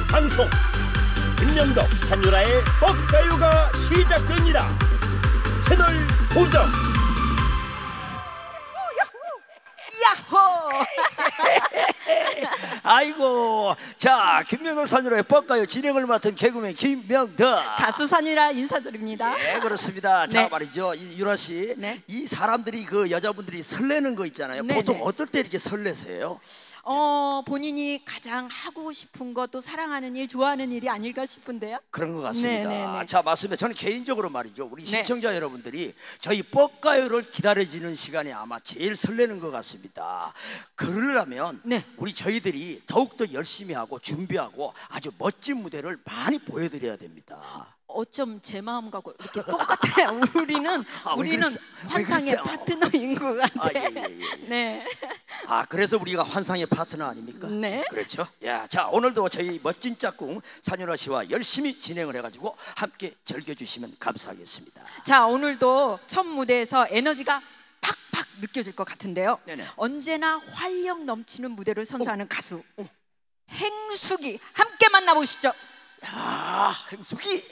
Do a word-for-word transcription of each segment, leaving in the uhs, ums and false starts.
방송 김명덕 산유라의 뻑가요가 시작됩니다. 채널 고정. 야호! 아이고, 자, 김명덕 산유라의 뻑가요 진행을 맡은 개그맨 김명덕 가수 산유라 인사드립니다. 네, 그렇습니다. 네. 자, 말이죠, 이 유라 씨, 네. 이 사람들이 그 여자분들이 설레는 거 있잖아요. 네, 보통 네. 어떨 때 이렇게 설레세요? 어, 본인이 가장 하고 싶은 것도 사랑하는 일, 좋아하는 일이 아닐까 싶은데요. 그런 것 같습니다. 네, 네, 네. 자, 맞습니다. 저는 개인적으로 말이죠, 우리 네. 시청자 여러분들이 저희 뻑가요를 기다려지는 시간이 아마 제일 설레는 것 같습니다. 그러려면 네. 우리 저희들이 더욱더 열심히 하고 준비하고 아주 멋진 무대를 많이 보여드려야 됩니다. 어쩜 제 마음과 이렇게 똑같아요. 우리는 아, 왜 우리는 그랬어? 왜 환상의 그랬어요? 파트너인 것 같아. 아, 예, 예, 예, 예. 네. 아, 그래서 우리가 환상의 파트너 아닙니까? 네. 그렇죠. 야, 자, 오늘도 저희 멋진 짝꿍 산유라 씨와 열심히 진행을 해가지고 함께 즐겨주시면 감사하겠습니다. 자, 오늘도 첫 무대에서 에너지가 팍팍 느껴질 것 같은데요. 네네. 언제나 활력 넘치는 무대를 선사하는 가수 행숙이 함께 만나보시죠. 야, 행숙이.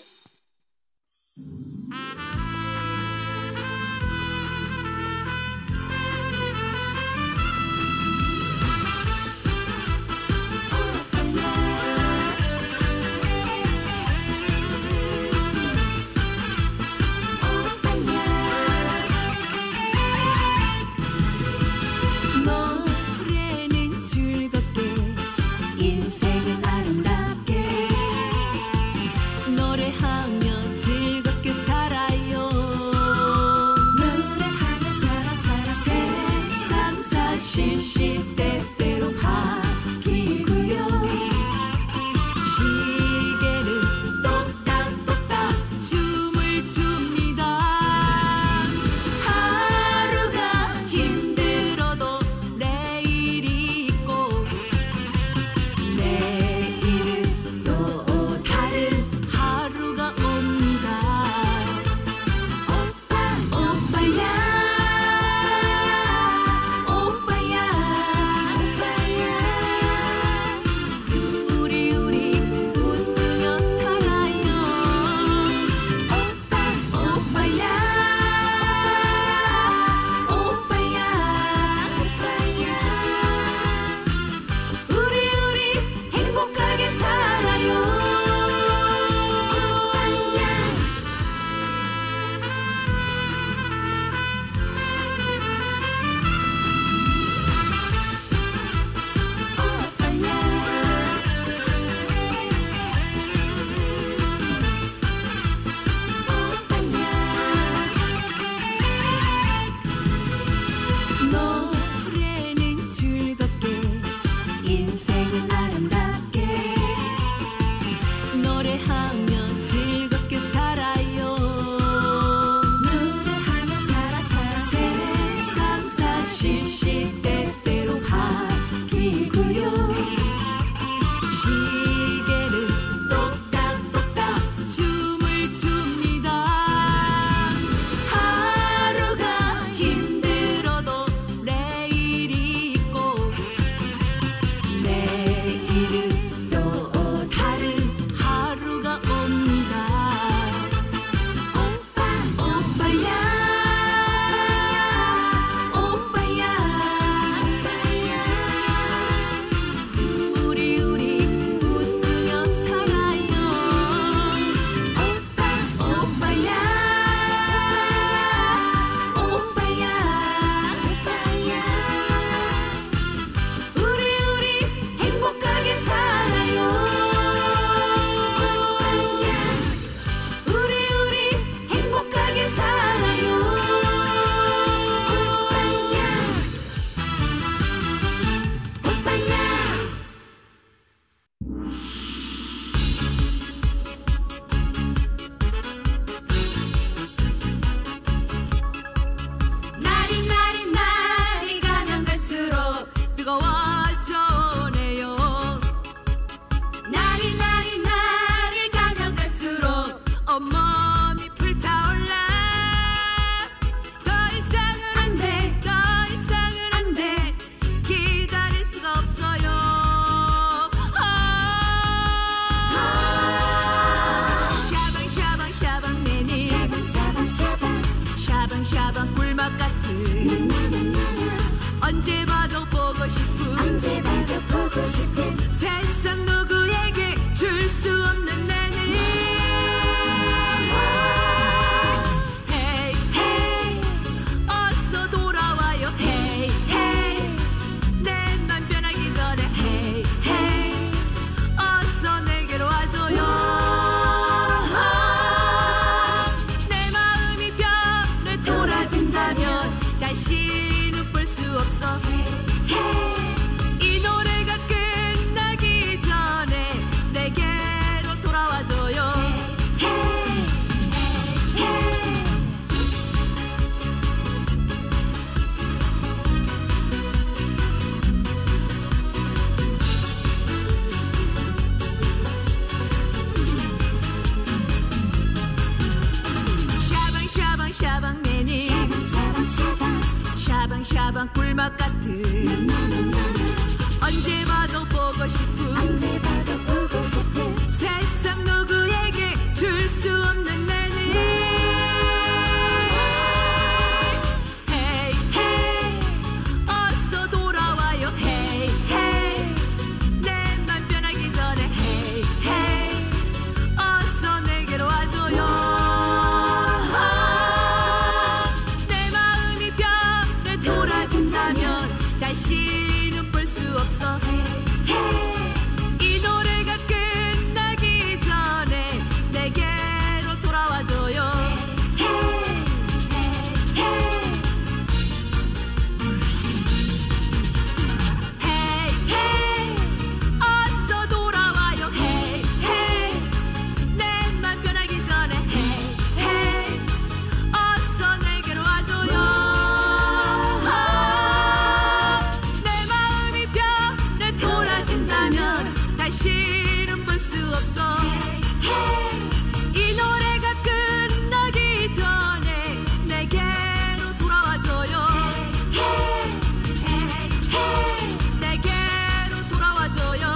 노래는 즐겁게 인생은 아름답게 노래하며 즐겁게 살 다시는 볼 수 없어. 이 노래가 끝나기 전에 내게로 돌아와줘요. 샤방 샤방 매니 샤방 샤방 꿀맛 같은 언제 봐도 보고 싶은 세상 누구에게 줄 수 없는 매니. Hey hey 어서 돌아와요. Hey hey 내 맘 변하기 전에 Hey hey 어서 내게로 와줘요. 다시는 볼 수 없어. 이 노래가 끝나기 전에 내게로 돌아와줘요. Hey hey 어서 돌아와요. Hey hey 내 맘 변하기 전에 Hey hey 어서 내게로 와줘요. 다시는 볼 수 없어. 이 노래가 끝나기 전에 내게로 돌아와줘요. 내게로 돌아와줘요.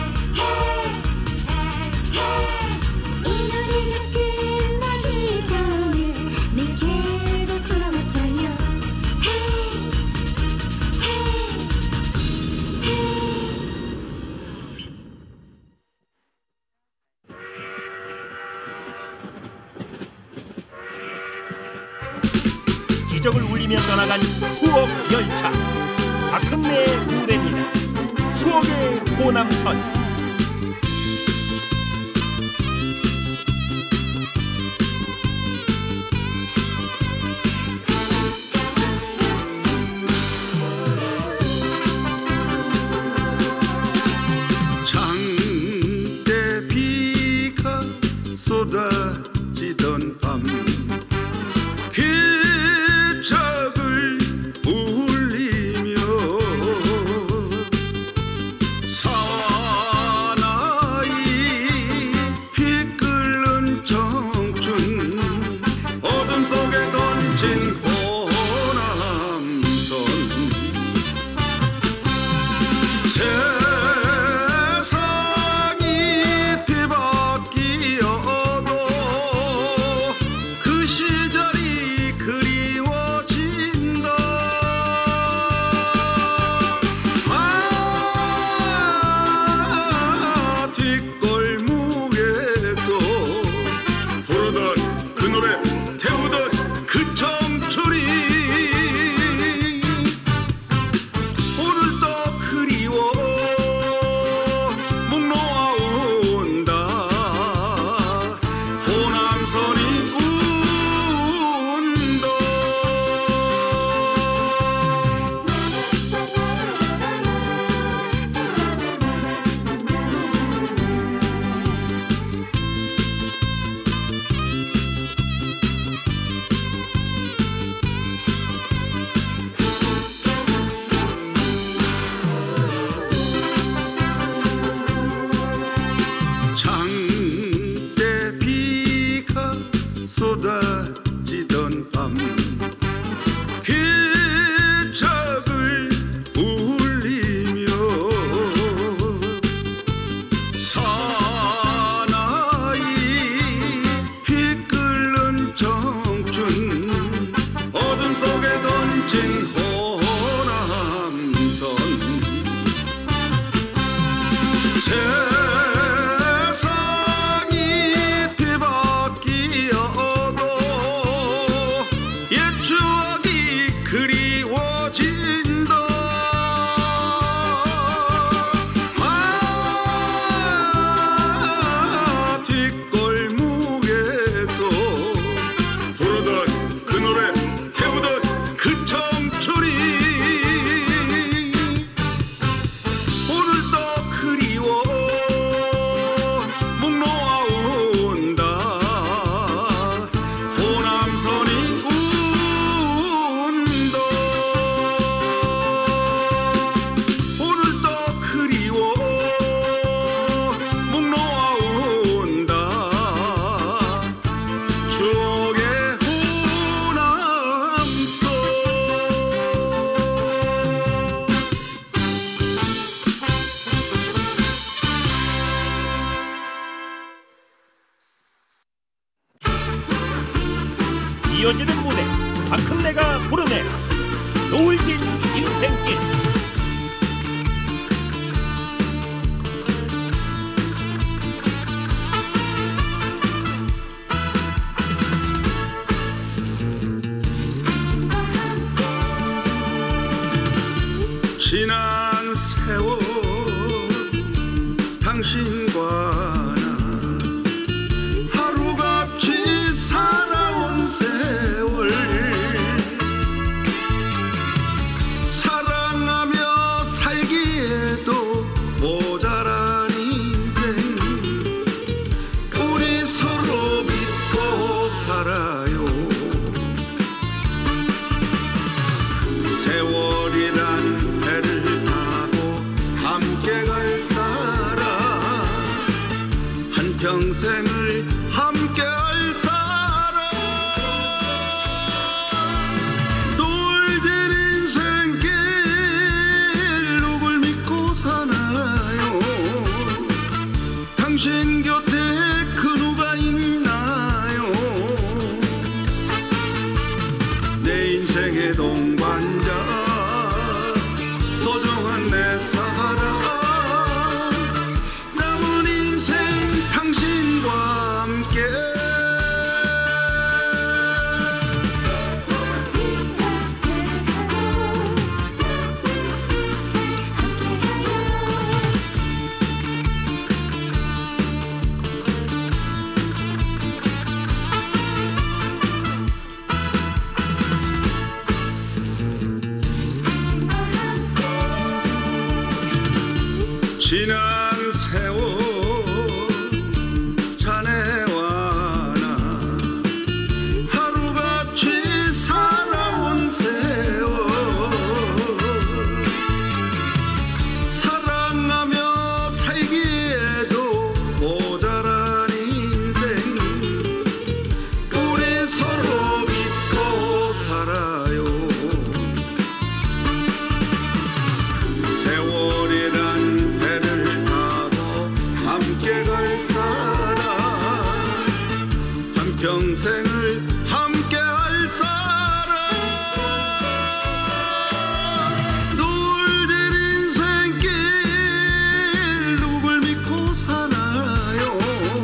이 노래가 끝나기 전에 내게로 돌아와줘요. 기적을 울리며 떠나간 추억 열차 박흥래의 무대입니다. 추억의 호남선. 장대 비가 쏟아지던 밤 기적을 울리며 사나이 피 끓는 청춘 어둠 속에 던진 호남선. 세상이 뒤바뀌어도 그 시절이 그리워진다. 아 뒷골목에서 부르던 그 노래 태우던 그 청춘이 오늘도 그리워 목 놓아온다. 호남선이 운다. 장대 비가 쏟아지던 밤 기적을 울리며 사나이 피 끓는 청춘 어둠 속에 던진 호남선. 세상이 뒤바뀌어도 옛 추억이 그리워진다. 아 뒷골목에서 부르던 그 노래 태우던 그 청춘 박흥래가 부르네라 노을진 인생길. 지난 세월 당신과 나 하루같이 살아온 세월 사랑하며 살기에도 모자란 인생 우리 서로 믿고 살아요. 세월이란 배를 타고 함께 갈 사람 한평생을 함께 할 사람 노을진 인생길 누굴 믿고 사나요. 당신 곁에 그 누가 있나요. 내 인생의 동반자 소중한 내 사랑 남은 인생 당신과 함께 지난 세월 자네와 나 하루같이 살아온 세월 사랑하며 살기에도 모자란 인생 우리 서로 믿고 살아요. 세월이란 배를 타고 함께 갈 사람 한평생을 함께 할 사람 노을진 인생길 누굴 믿고 사나요.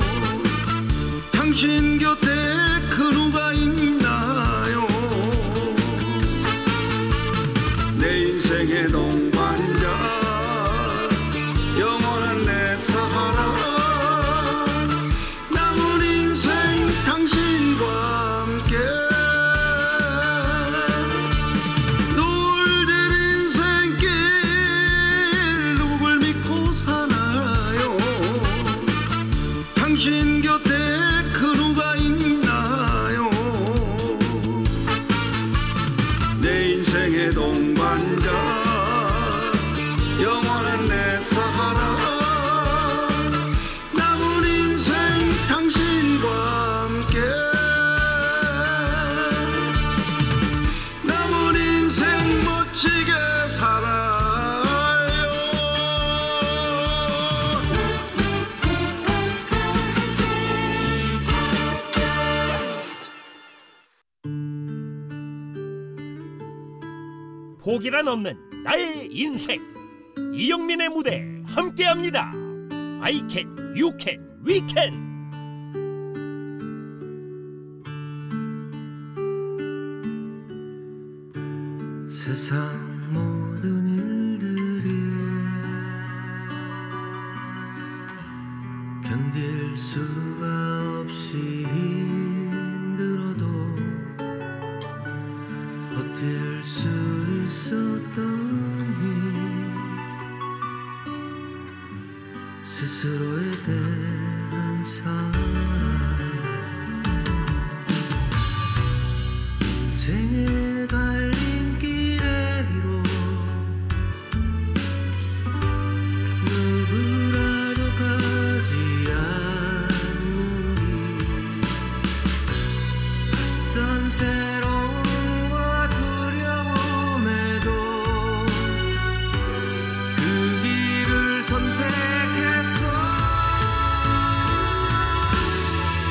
당신 곁에 그 누가 있나요. 내 인생의 동반자 영원한 내 사랑 남은 인생 당신과 함께 노을진 인생길 누굴 믿고 사나요. 당신 곁에 그 누가 있나요. 내 인생의 동반자 영원한 내 사랑 남은 인생 당신과 함께 남은 인생 멋지게 살아요. 포기란 없는 나의 인생. 이영민의 무대 함께합니다. I can, you can, we can. 세상 모든 일들이 견딜 수가 없이 힘들어도 버틸 수 있었던 스스로에 대한 사랑 인생의 갈림길에로 누구라도 가지 않는 길 낯선 새로움과 두려움에도 그 길을 선택했어.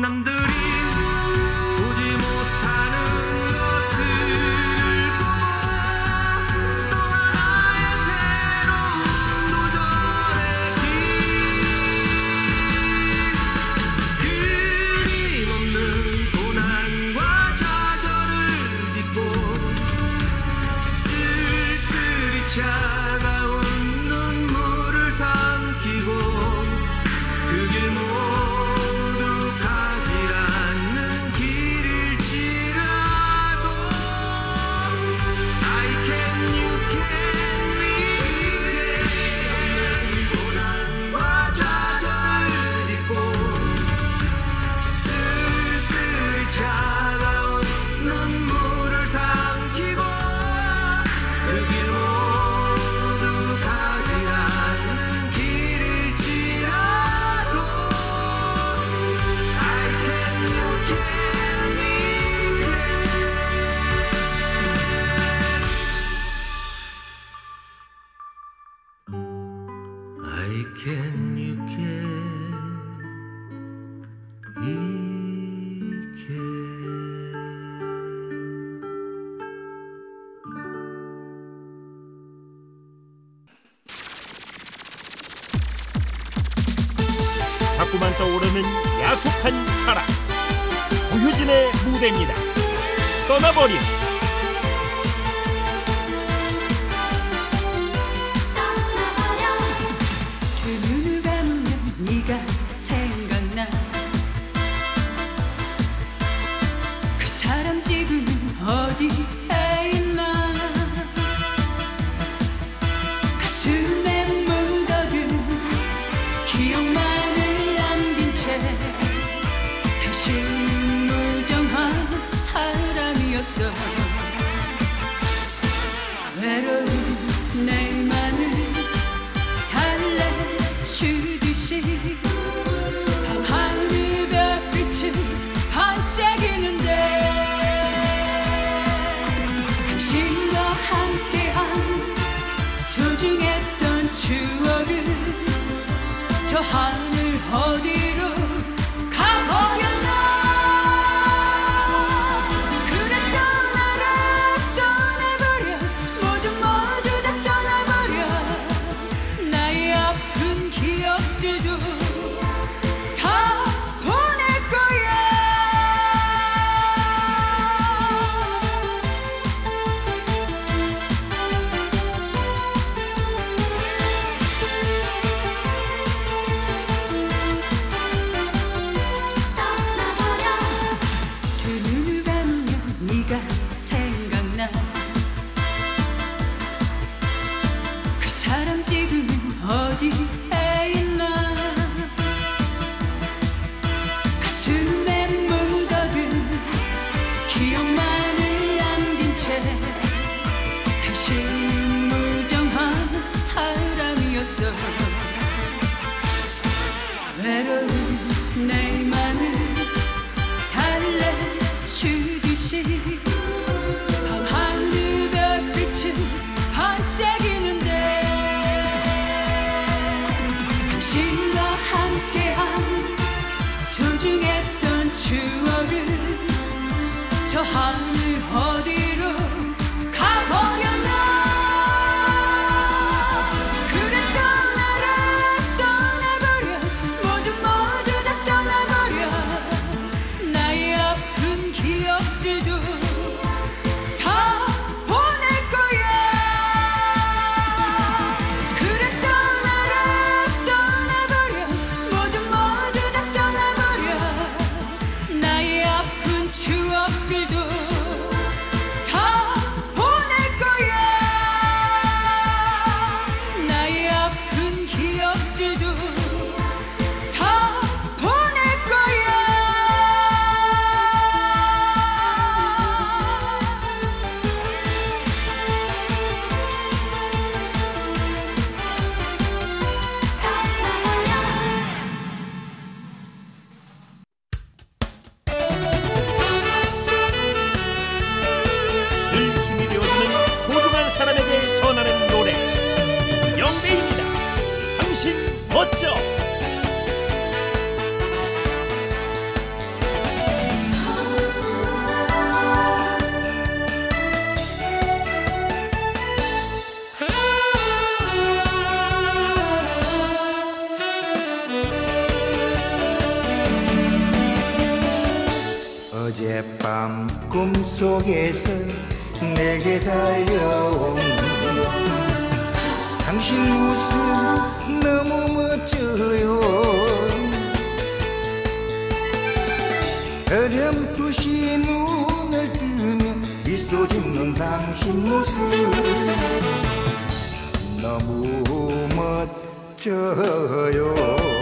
남들이 보지 못하는 것들을 보고 또 하나의 새로운 도전의 길 끊임없는 고난과 좌절을 딛고 쓸쓸히 차가운 눈물을 삼키고 그 길 모두 가지 않는 길일지라도 I can, you can, we can 고난과 좌절을 딛고 쓸쓸히 차가운 눈물을 삼키고 그 길 모두 가지 않는 길일지라도 I can, you can, we can I can, you can, we can 자꾸만 떠오르는 야속한 사랑 고효진의 무대입니다. 떠나버린 두 눈을 감으면 네가 생각나 그 사람 지금은 어디에 있나 가슴에 묻어둔 기억만을 남긴 채 당신은 무정한 사람이었어 외로운 내 맘을 달래주듯이 밤하늘 별빛은 반짝이는데 당신과 함께한 소중했던 추억을 저 하늘 어디로 가버렸나 그래 떠나라 떠나버려 모두 모두 다 떠나버려 나의 아픈 기억들도 다 보낼 거야 꿈속에서 내게 달려온 당신 모습 너무 멋져요. 어렴풋이 눈을 뜨면 미소 짓는 당신 모습 너무 멋져요.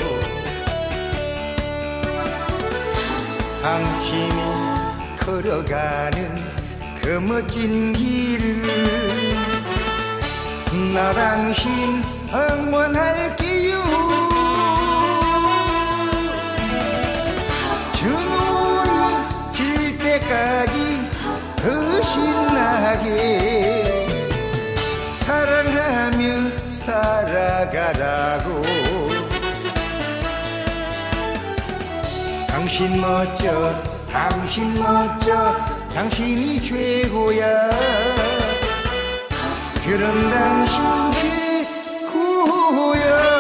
당신이 걸어가는 그 멋진 길을 나 당신 응원할게요. 저 눈이 질 때까지 더 신나게 사랑하며 살아가라고. 당신 멋져 당신 멋져 당신이 최고야. 그런 당신 최고야.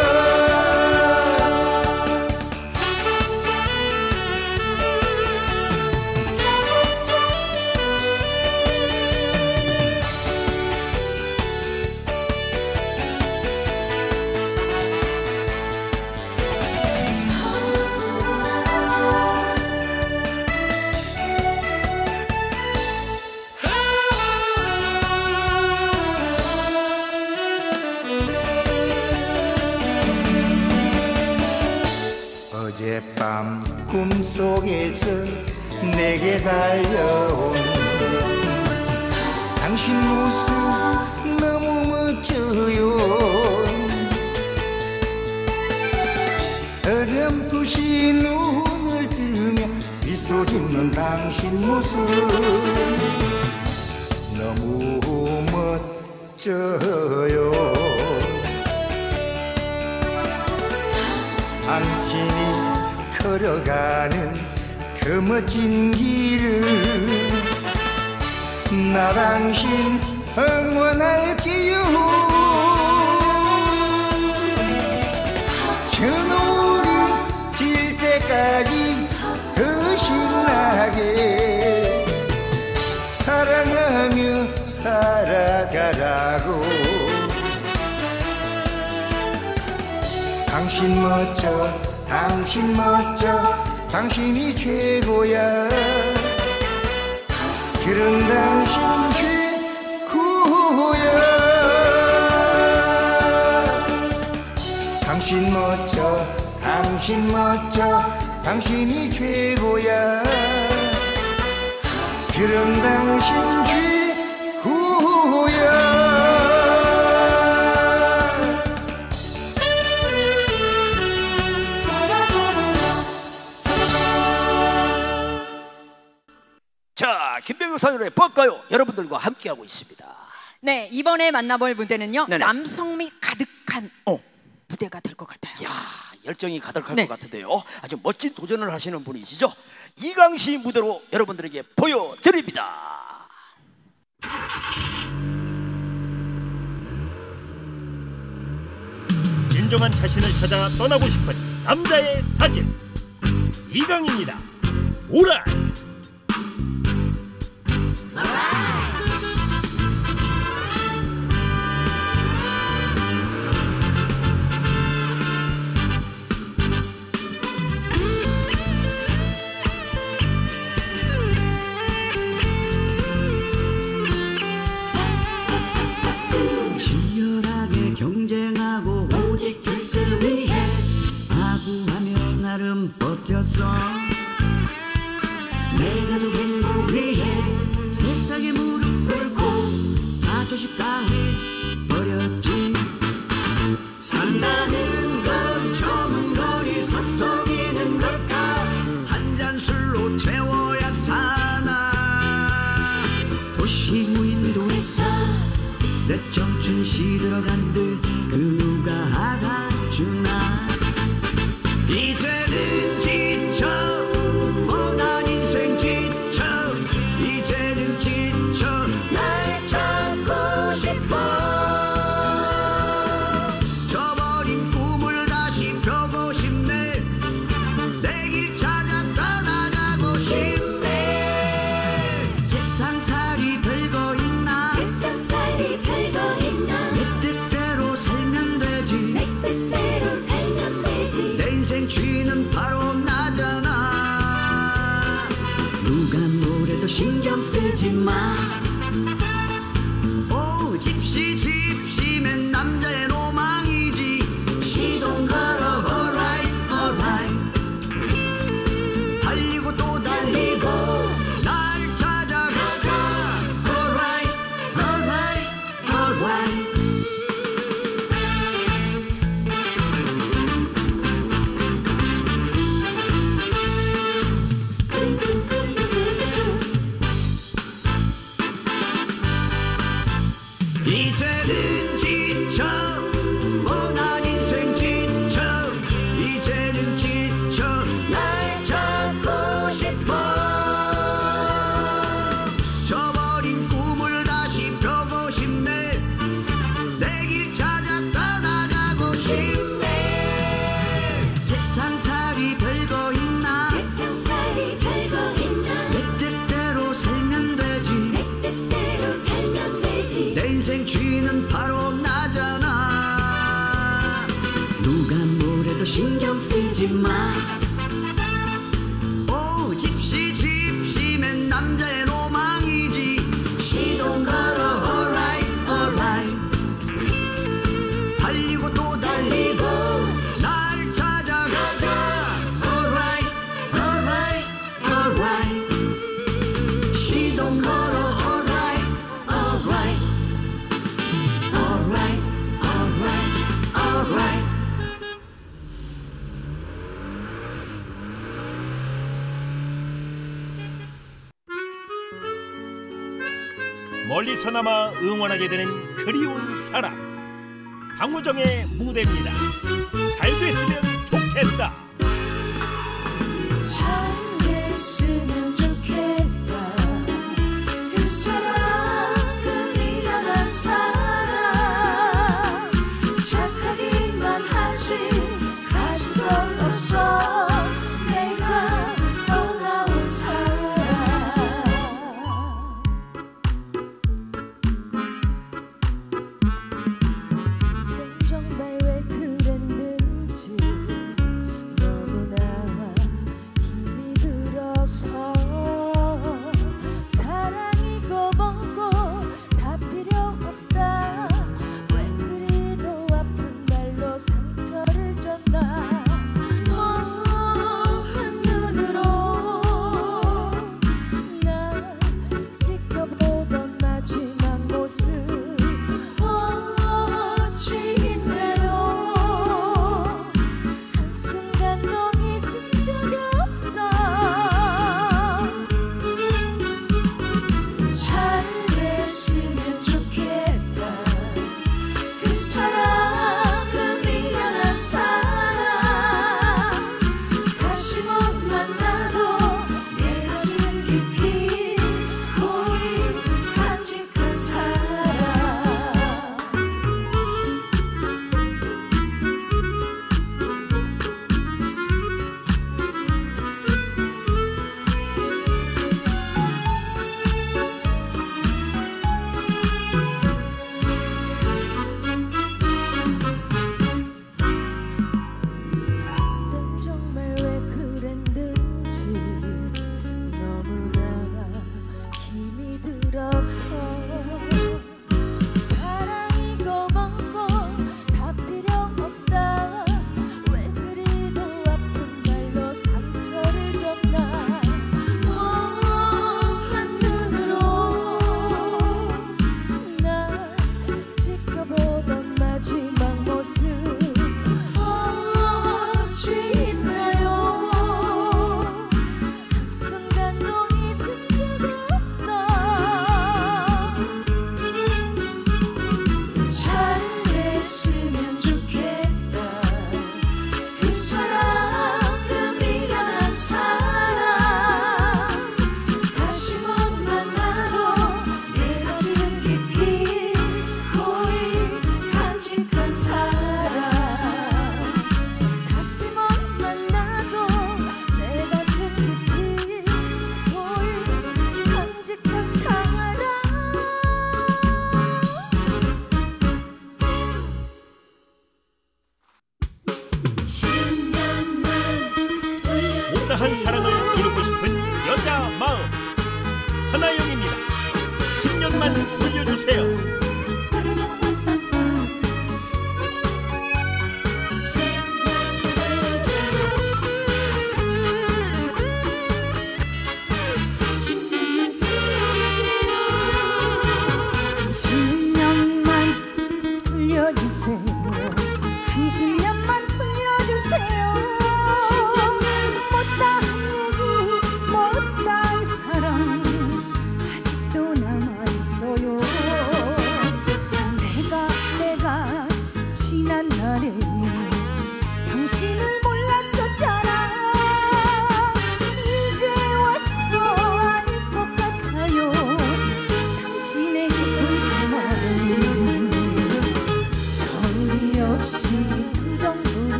어젯밤 꿈속에서 내게 달려온 당신 모습 너무 멋져요. 어렴풋이 눈을 뜨면 미소 짓는 당신 모습 너무 멋져요. 당신이 걸어가는 그 멋진 길을 나 당신 응원할게요. 저 눈이 질 때까지 더 신나게 사랑하며 살아가라고. 당신 멋져 당신 멋져 당신이 최고야. 그런 당신 최고야. 당신 멋져 당신 멋져 당신이 최고야. 그런 당신 최고야. 자, 김병국 사연의 뻗가요 여러분들과 함께하고 있습니다. 네, 이번에 만나볼 무대는요 네네. 남성미 가득한 어. 무대가 될 것 같아요. 야, 열정이 가득할 네. 것 같은데요. 아주 멋진 도전을 하시는 분이시죠. 이강시 무대로 여러분들에게 보여드립니다. 진정한 자신을 찾아 떠나고 싶은 남자의 다짐 이강입니다. 오라. 치열하게 경쟁하고 오직 질서를 위해 아구하며 나름 버텼어. 내 가족 행복 위해 세상에 무릎 꿇고 자존심 따위 버렸지. 산다는 건 좁은 거리 서성이는 걸까. 한 잔 술로 채워야 사나. 도시 무인도에서 내 청춘 시들어간 듯 그 누가 알아주나. 이제는 지쳐 뻔한 인생 지쳐 이제는 지쳐 날 찾고 싶어. 저버린 꿈을 다시 펴고 싶네. 내 길 찾아 떠나가고 싶네. 쓰지 마. 오 집시 집시면 남자의 로망이지. 시동 걸어 alright alright. 달리고 또 달리고 날 찾아가자. alright alright alright. 이제는 지쳐 뻔한 인생 지쳐. 이제는 지쳐 날 찾고 싶어. 저버린 꿈을 다시 펴고 싶네. 내 길 찾아 떠나가고 싶네. 세상살이 별거 있나. 세상살이 별거 있나. 내 뜻대로 살면 되지. 내 뜻대로 살면 되지. 내 인생 주인은 바로 나잖아. 누가 뭐래도 신경 쓰지 마. 오 집시 집시면 남자의 로망이지. 시동 걸어 alright alright. 달리고 또 달리고 날 찾아가자. alright alright alright. 시동 걸어 alright alright. alright alright alright. 멀리서나마 응원하게 되는 그리운 사람, 강호정의 무대입니다. 잘 됐으면 좋겠다. 잘 됐으면 좋겠다. 그 사람 그 미련한 사람 착하기만 하지 가진 건 없어. 내가 떠나온 사람. 정말 왜 그랬는지 너무나 힘이 들어서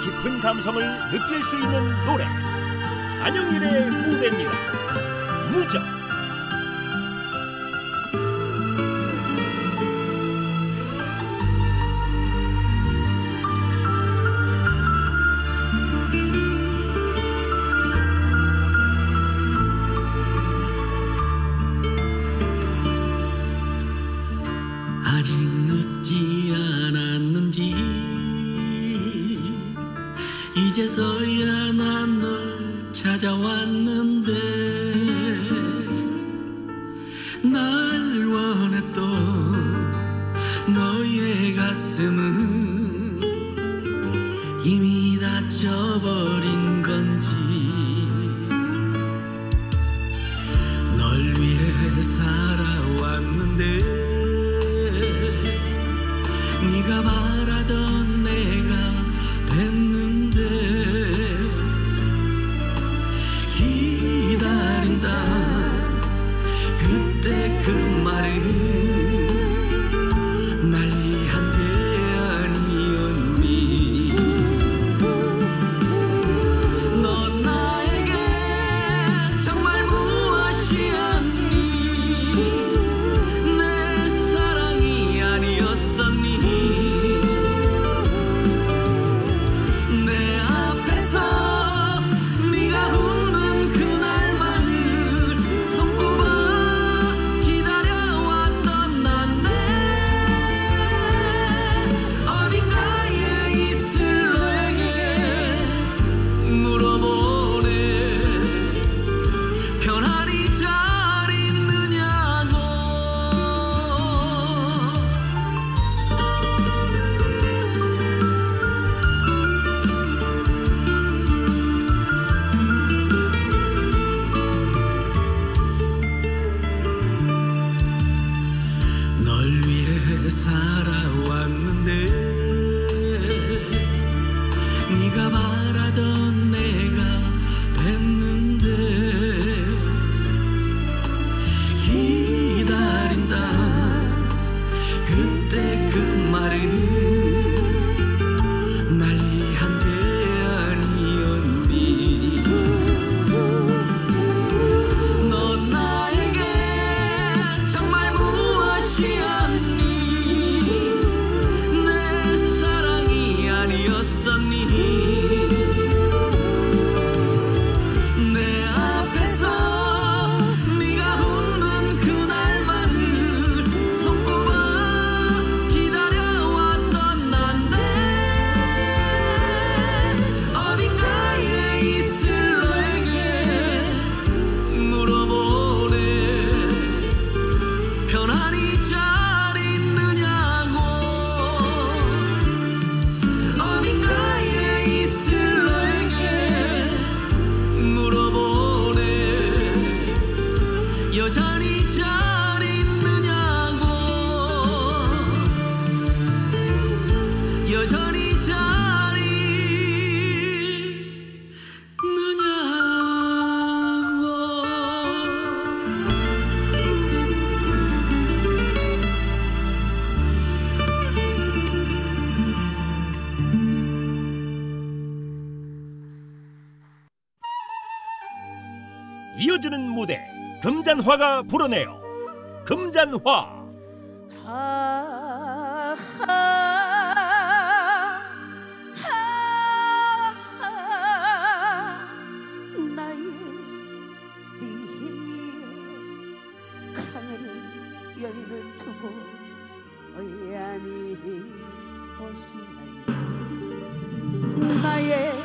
깊은 감성을 느낄 수 있는 노래, 안영일의 무대입니다. 무적. 아직 늦지 않았는지 이제서야 난 널 찾아왔는데 날 원했던 너의 가슴은 이미 다쳐버린 건지 널 위해 살아왔는데 네가 바라던 내가 됐는데 기다린다 그때 그 말은 날 위한 게 아니었니. 넌 나에게 정말 무엇이었니. 내 사랑이 아니었었니. 내 앞에서 네가 웃는 그날만을 손꼽아 기다려왔던 난데 어딘가에 있을 너에게 물어보네. 편안히 잘 있느냐고. 널 위해 살아왔는데 네가 바라던 내가 됐는데 기다린다 그때 그 말은 날 위한 게 아니었니. 넌 나에게 정말 무엇이었니. 내 사랑이 아니었었니. 내 앞에서 네가 웃는 그날만을 손꼽아 기다려왔던 난데 어딘가에 있을 너에게 물어보네. 편안히 잘 있느냐고. 어딘가에 있을 너에게 물어보네. 여전히 잘 있느냐고. 여전히 잘 이어지는 무대, 금잔화가 부르네요. 금잔화. 아, 아, 아, 나의 힘이여 하늘은 열을 두고 어야니 오시나니 나의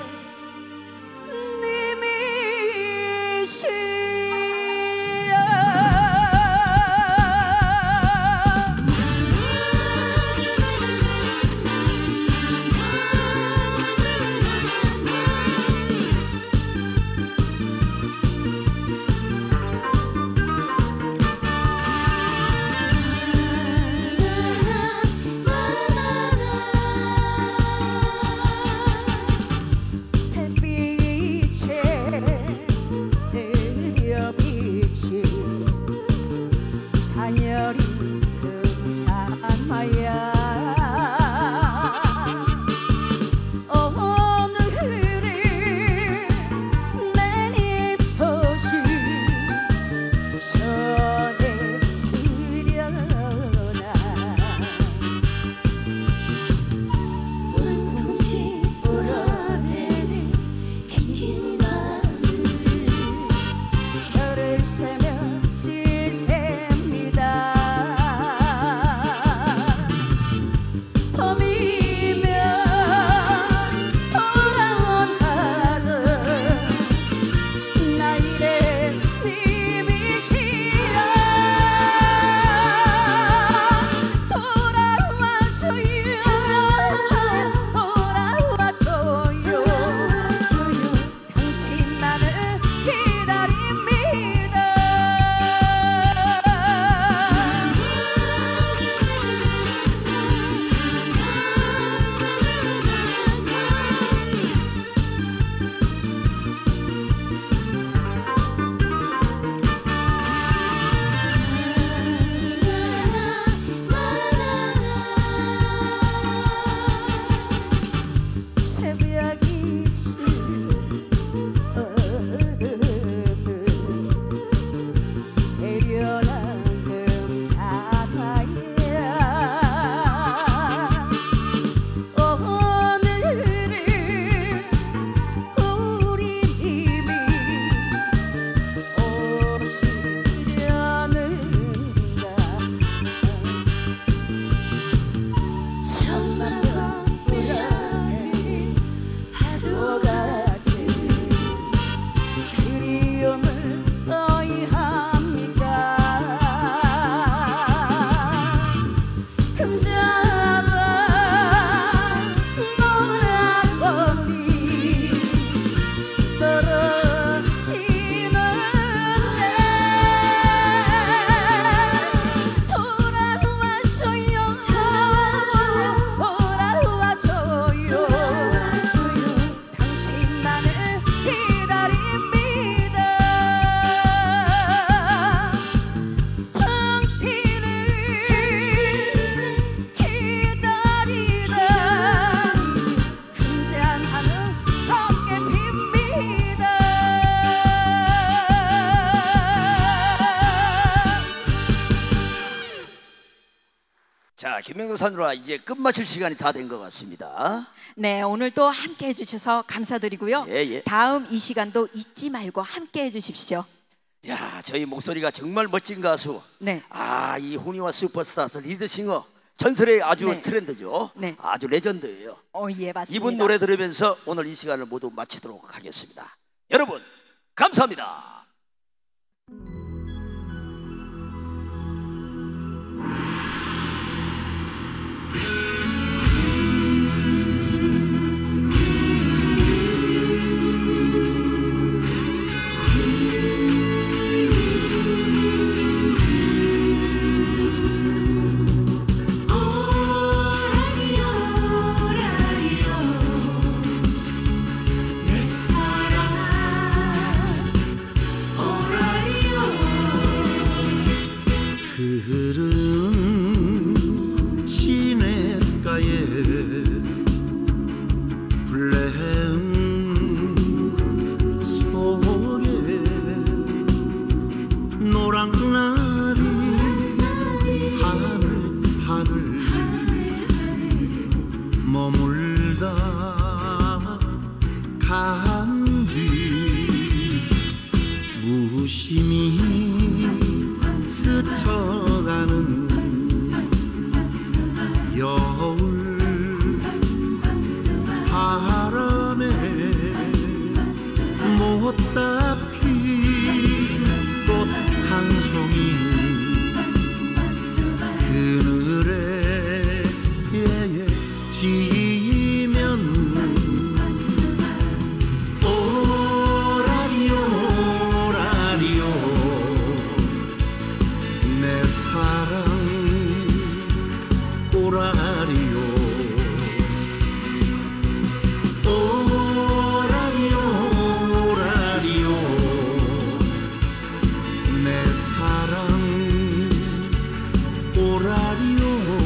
자, 김명석 산으로 이제 끝마칠 시간이 다 된 것 같습니다. 네, 오늘 또 함께 해주셔서 감사드리고요. 예, 예. 다음 이 시간도 잊지 말고 함께 해주십시오. 야, 저희 목소리가 정말 멋진 가수. 네. 아, 이 훈이와 슈퍼스타스 리드싱어 전설의 아주 네. 트렌드죠. 네. 아주 레전드예요. 어, 예, 맞습니다. 이분 노래 들으면서 오늘 이 시간을 모두 마치도록 하겠습니다. 여러분, 감사합니다. 흐르는 시냇가에 블레음 속에 노랑나리 하늘 하늘 머물다 간뒤 무심히 스쳐가는 여울 바람에 못다 핀 꽃 한 송이 그늘에 지면 오라리오 오라리오 내 사랑 오라리오 오라리오 오라리오 내 사랑 오라리오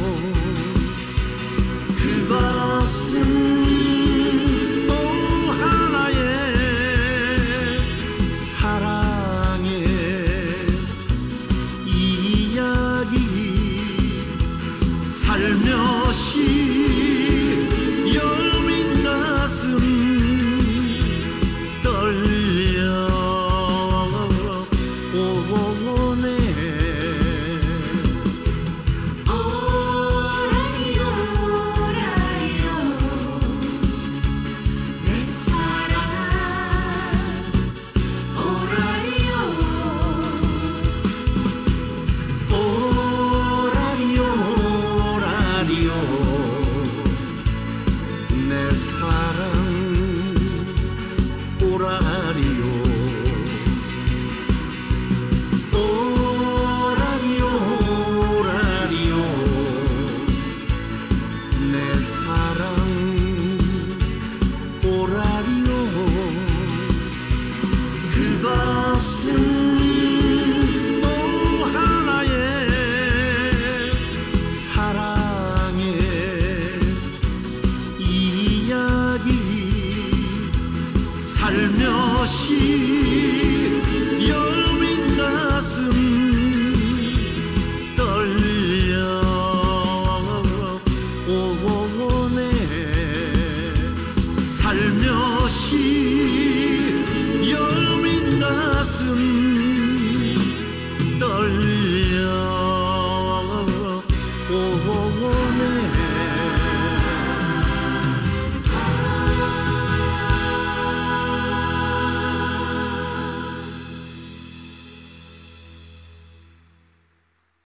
그것은 또 하나의 사랑의 이야기 살며시 여민 가슴 떨려 오네 오라리오 오라리오 내 사랑 오라리오 오라리오 오라리오 내 사랑 오라리오 오라리오 오라리오 내 사랑 오라리오 그것은 또 하나의 사랑의 이야기 살며시 여민 가슴 떨려 오네 살며시 여민 가슴